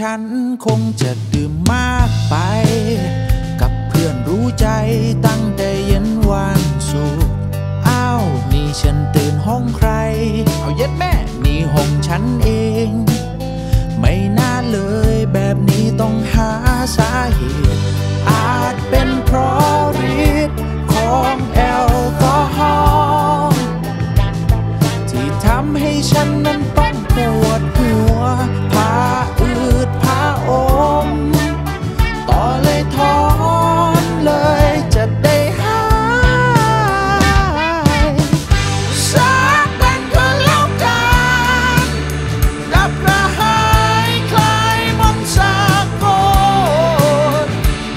ฉันคงจะดื่มมากไปกับเพื่อนรู้ใจตั้งแต่เย็นวันศุกร์อ้าวนี่ฉันตื่นห้องใครเอาเย็ดแม่นี่ห้องฉันเองไม่น่าเลยแบบนี้ต้องหาสาเหตุอาจเป็นเพราะฤทธิ์ของแอลกอฮอล์ที่ทำให้ฉันนั้นต้องปวดหัวพาอืดพาอมต่อเลยถอนเลยจะได้หายสักวันก็แล้วกันดับกระหายคลายมนต์สากล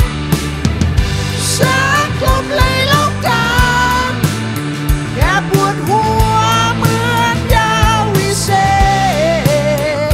สักลมเลยแล้วกันแค่ปวดหัวเหมือนยาวิเศษ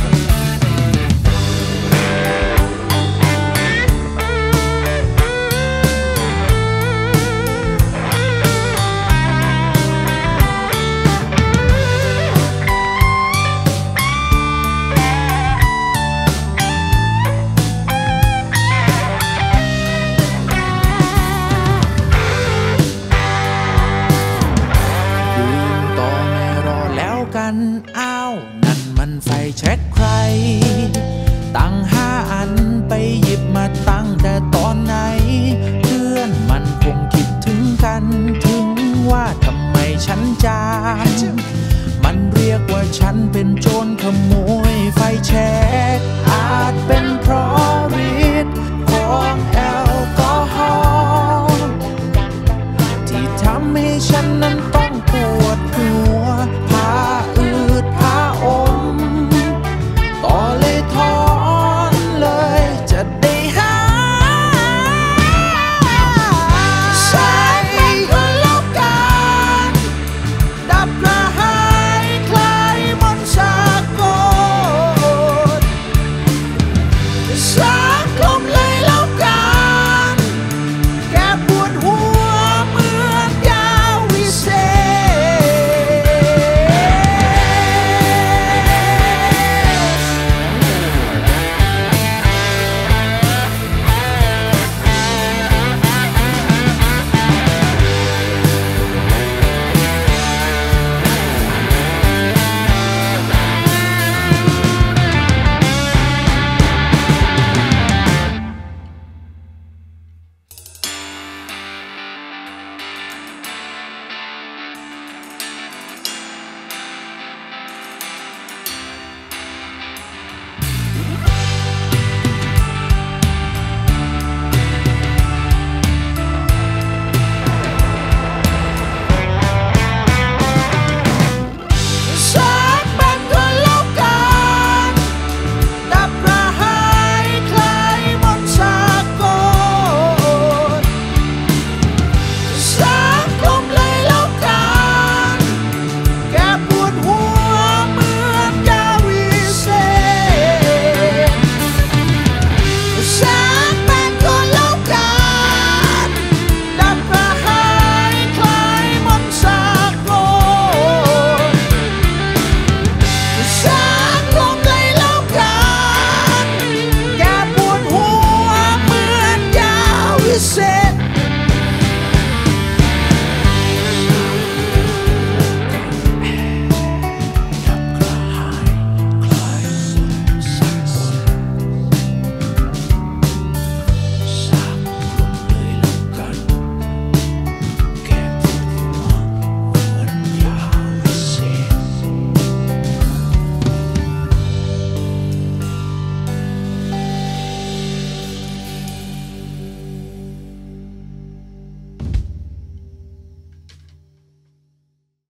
ต่อไม่รอแล้วกันอ้าวนั่นมันไฟแช็กใครตั้ง5 อันไปหยิบมาตั้งแต่ตอนไหนเพื่อนมันคงคิดถึงกันถึงว่าทำไมฉันจางมันเรียกว่าฉันเป็นโจรขโมยไฟแช็กอาจเป็นเพราะฤทธิ์ของแอลกอฮอล์ที่ทำให้ฉันนั้นต้องปว